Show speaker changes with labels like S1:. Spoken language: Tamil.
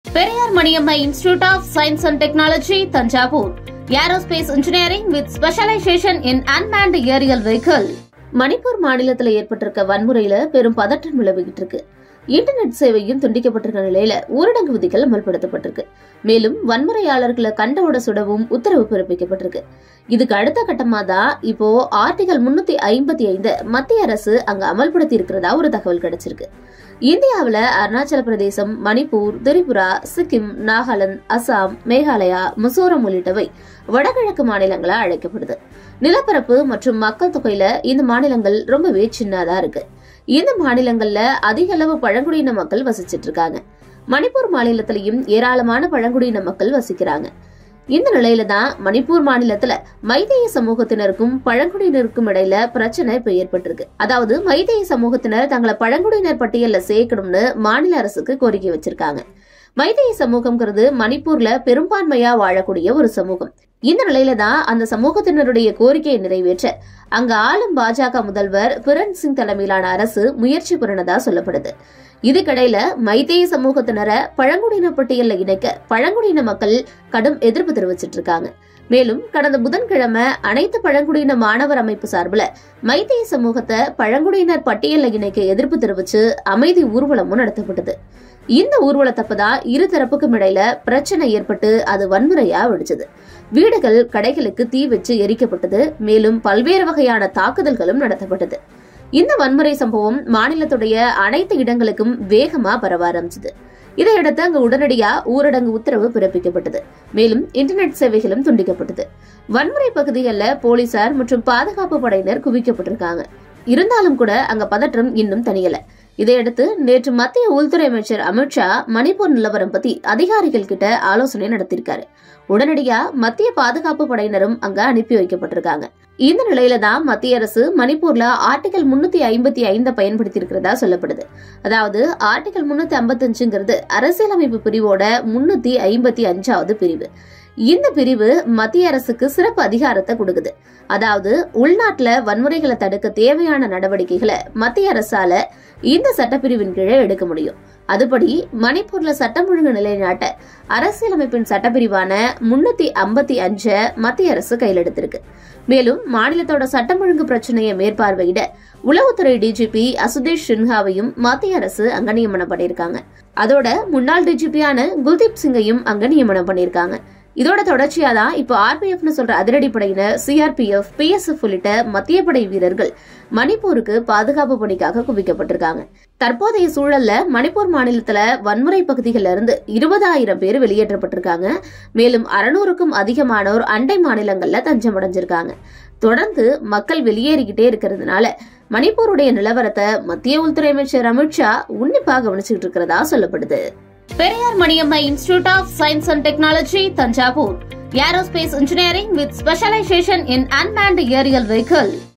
S1: Periyar Maniammai Institute of Science and Technology, Thanjavur. Aerospace Engineering with specialization in unmanned aerial vehicle. Manipur மாநிலத்தில் ஏற்பட்டிருக்க வன்முறையில பெரும் பதற்றம் நிலவிட்டு இருக்கு. இன்டர்நெட் சேவையும் துண்டிக்கப்பட்டிருக்க நிலையில ஊரடங்கு விதிகள் அமல்படுத்தப்பட்டிருக்கு. மேலும் வன்முறையாளர்களை கண்டவோட சுடவும் உத்தரவு பிறப்பிக்கப்பட்டிருக்கு. இதுக்கு அடுத்த கட்டமா தான் இப்போ ஆர்டிகல் 355 மத்திய அரசு அங்க அமல்படுத்தி இருக்கிறதா ஒரு தகவல் கிடைச்சிருக்கு. இந்தியாவில அருணாச்சல பிரதேசம், மணிப்பூர், திரிபுரா, சிக்கிம், நாகாலாந்து, அசாம், மேகாலயா, மிசோரம் உள்ளிட்டவை வடகிழக்கு மாநிலங்களா அழைக்கப்படுது. நிலப்பரப்பு மற்றும் மக்கள் தொகையில இந்த மாநிலங்கள் ரொம்பவே சின்னதா இருக்கு. இந்த மாநிலங்கள்ல அதிக அளவு பழங்குடியின மக்கள் வசிச்சிட்டு இருக்காங்க. மணிப்பூர் மாநிலத்திலையும் ஏராளமான பழங்குடியின மக்கள் வசிக்கிறாங்க. இந்த நிலையில தான் மணிப்பூர் மாநிலத்துல மைதேய சமூகத்தினருக்கும் பழங்குடியினருக்கும் இடையில பிரச்சனை இப்ப ஏற்பட்டிருக்கு. அதாவது மைதேய சமூகத்தினர் தங்களை பழங்குடியினர் பட்டியல்ல சேர்க்கணும்னு மாநில அரசுக்கு கோரிக்கை வச்சிருக்காங்க. மைதேய சமூகம்ங்கிறது மணிப்பூர்ல பெரும்பான்மையா வாழக்கூடிய ஒரு சமூகம். இந்த நிலையில தான் அந்த சமூகத்தினருடைய கோரிக்கையை நிறைவேற்ற அங்க ஆளும் பாஜக முதல்வர் பிரன் சிங் தலைமையிலான அரசு முயற்சி புரினதா சொல்லப்படுது. இதுக்கிடையில மைதேய சமூகத்தினரை பழங்குடியின பட்டியல்ல இணைக்க பழங்குடியின மக்கள் கடும் எதிர்ப்பு தெரிவிச்சிட்டு இருக்காங்க. மேலும் கடந்த புதன்கிழமை அனைத்து பழங்குடியின மாணவர் அமைப்பு சார்பில் மைதேய சமூகத்தை பழங்குடியினர் பட்டியல்ல இணைக்க எதிர்ப்பு தெரிவிச்சு அமைதி ஊர்வலமும் நடத்தப்பட்டது. இந்த ஊர்வலத்தப்பதான் இரு தரப்புக்கும் இடையில பிரச்சனை ஏற்பட்டு அது வன்முறையா வெடிச்சது. வீடுகள், கடைகளுக்கு தீ வச்சு எரிக்கப்பட்டது. மேலும் பல்வேறு வகையான தாக்குதல்களும் நடத்தப்பட்டது. இந்த வன்முறை சம்பவம் மாநிலத்துடைய அனைத்து இடங்களுக்கும் வேகமா பரவ ஆரம்பிச்சது. இதையடுத்து அங்கு உடனடியா ஊரடங்கு உத்தரவு பிறப்பிக்கப்பட்டது. மேலும் இன்டர்நெட் சேவைகளும் துண்டிக்கப்பட்டது. வன்முறை பகுதிகளில் போலீசார் மற்றும் பாதுகாப்பு படையினர் குவிக்கப்பட்டிருக்காங்க. இருந்தாலும் கூட அங்க பதற்றம் இன்னும் தணியல. இதையடுத்து நேற்று மத்திய உள்துறை அமைச்சர் அமித்ஷா மணிப்பூர் நிலவரம் பத்தி அதிகாரிகள் கிட்ட ஆலோசனை நடத்திருக்காரு. உடனடியா மத்திய பாதுகாப்பு படையினரும் அங்க அனுப்பி வைக்கப்பட்டிருக்காங்க. இந்த நிலையில தான் மத்திய அரசு மணிப்பூர்ல ஆர்டிகல் 355 பயன்படுத்தி இருக்கிறதா சொல்லப்படுது. அதாவது ஆர்டிகல் 355ங்கிறது அரசியலமைப்பு பிரிவோட 355வது பிரிவு. இந்த பிரிவு மத்திய அரசுக்கு சிறப்பு அதிகாரத்தை கொடுக்குது. அதாவது உள்நாட்டுல வன்முறைகளை தடுக்க தேவையான நடவடிக்கைகளை மத்திய அரசால இந்த சட்டப்பிரிவின் கீழே எடுக்க முடியும். அதுபடி மணிப்பூர்ல சட்டம் ஒழுங்கு நிலைநாட்ட அரசியலமைப்பின் சட்டப்பிரிவான 355 மத்திய அரசு கையில் எடுத்திருக்கு. மேலும் மாநிலத்தோட சட்டம் ஒழுங்கு பிரச்சனையை மேற்பார்வையிட உளவுத்துறை டிஜிபி அசுதேஷ் சின்ஹாவையும் மத்திய அரசு அங்க நியமனம் பண்ணிருக்காங்க. அதோட முன்னாள் டிஜிபியான குல்தீப் சிங்கையும் அங்க நியமனம் பண்ணிருக்காங்க. இதோட தொடர்ச்சியா தான் இப்போ ஆர்பிஎஃப்னு சொல்ற அதிரடி படையினர், சிஆர்பிஎஃப், பிஎஸ்எஃப் உள்ளிட்ட மத்திய படை வீரர்கள் மணிப்பூருக்கு பாதுகாப்பு பணிக்காக குவிக்கப்பட்டிருக்காங்க. தற்போதைய சூழல்ல மணிப்பூர் மாநிலத்துல வன்முறை பகுதிகளில் இருந்து 20,000 பேர் வெளியேற்றப்பட்டிருக்காங்க. மேலும் 600க்கும் அதிகமானோர் அண்டை மாநிலங்கள்ல தஞ்சம் அடைஞ்சிருக்காங்க. தொடர்ந்து மக்கள் வெளியேறிக்கிட்டே இருக்கிறதுனால மணிப்பூருடைய நிலவரத்தை மத்திய உள்துறை அமைச்சர் அமித்ஷா உன்னிப்பா கவனிச்சுட்டு இருக்கிறதா சொல்லப்படுது.
S2: Periyar Maniammai Institute of Science and Technology, Thanjavur. Aerospace Engineering with specialization in unmanned aerial vehicle.